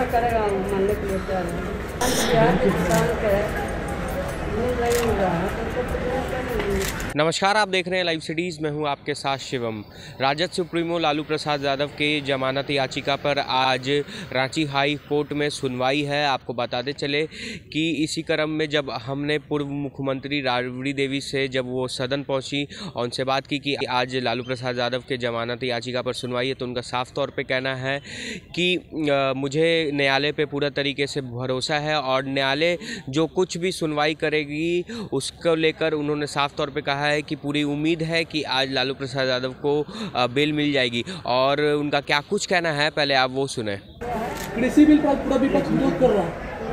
करेगा मानने के लिए तैयार है। बिहार के किसान के मिल रही मिल रहा है तो नमस्कार, आप देख रहे हैं लाइव सिटीज़। मैं हूं आपके साथ शिवम। राजद सुप्रीमो लालू प्रसाद यादव के जमानत याचिका पर आज रांची हाई कोर्ट में सुनवाई है। आपको बताते चले कि इसी क्रम में जब हमने पूर्व मुख्यमंत्री राबड़ी देवी से जब वो सदन पहुंची और उनसे बात की कि आज लालू प्रसाद यादव के जमानत याचिका पर सुनवाई है, तो उनका साफ तौर पे कहना है कि मुझे न्यायालय पे पूरा तरीके से भरोसा है और न्यायालय जो कुछ भी सुनवाई करेगी उसको लेकर उन्होंने साफ तौर पे कहा है कि पूरी उम्मीद है कि आज लालू प्रसाद यादव को बेल मिल जाएगी। और उनका क्या कुछ कहना है, पहले आप वो सुने। कृषि बिल पर पूरा विपक्ष विरोध कर रहा है।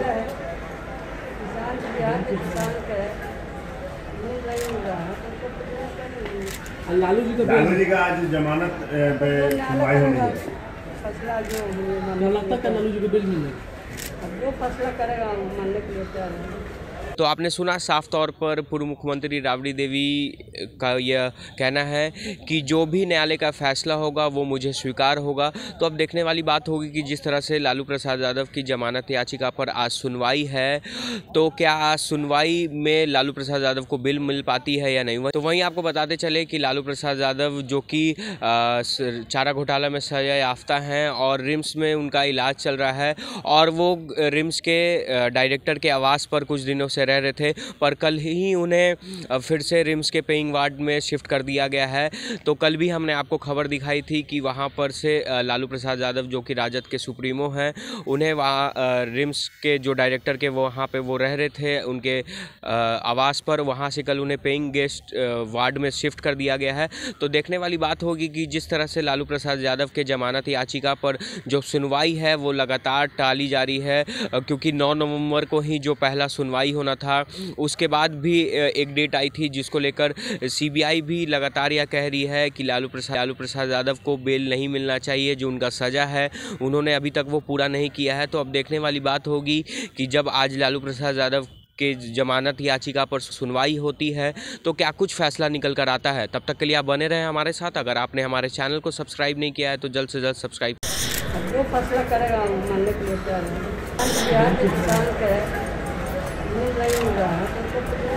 बिहार के किसान के मिल रही मिल रहा है तो लालू जी का आज जमानत पे सुनवाई होनी है। फैसला जो लगता है लालू जी को बेल मिल जाएगी। जो फैसला करेगा मानने के लिए तैयार है। तो आपने सुना साफ तौर पर पूर्व मुख्यमंत्री राबड़ी देवी का यह कहना है कि जो भी न्यायालय का फैसला होगा वो मुझे स्वीकार होगा। तो अब देखने वाली बात होगी कि जिस तरह से लालू प्रसाद यादव की जमानत याचिका पर आज सुनवाई है, तो क्या आज सुनवाई में लालू प्रसाद यादव को बेल मिल पाती है या नहीं। तो वहीं आपको बताते चले कि लालू प्रसाद यादव जो कि चारा घोटाला में सजा याफ्ता हैं और रिम्स में उनका इलाज चल रहा है और वो रिम्स के डायरेक्टर के आवास पर कुछ दिनों से रह रहे थे, पर कल ही उन्हें फिर से रिम्स के पेइंग वार्ड में शिफ्ट कर दिया गया है। तो कल भी हमने आपको खबर दिखाई थी कि वहां पर से लालू प्रसाद यादव जो कि राजद के सुप्रीमो हैं, उन्हें वहाँ रिम्स के जो डायरेक्टर के वहाँ पे वो रह रहे थे उनके आवास पर, वहाँ से कल उन्हें पेइंग गेस्ट वार्ड में शिफ्ट कर दिया गया है। तो देखने वाली बात होगी कि जिस तरह से लालू प्रसाद यादव के जमानत याचिका पर जो सुनवाई है वो लगातार टाली जा रही है, क्योंकि 9 नवंबर को ही जो पहला सुनवाई होना था, उसके बाद भी एक डेट आई थी जिसको लेकर सीबीआई भी लगातार यह कह रही है कि लालू प्रसाद यादव को बेल नहीं मिलना चाहिए। जो उनका सज़ा है उन्होंने अभी तक वो पूरा नहीं किया है। तो अब देखने वाली बात होगी कि जब आज लालू प्रसाद यादव के जमानत याचिका पर सुनवाई होती है तो क्या कुछ फैसला निकल कर आता है। तब तक के लिए आप बने रहें हमारे साथ। अगर आपने हमारे चैनल को सब्सक्राइब नहीं किया है तो जल्द से जल्द सब्सक्राइब। जो फैसला करेगा मानने के लिए तैयार है। बिहार के किसान के मिल रही मिल रहा है तो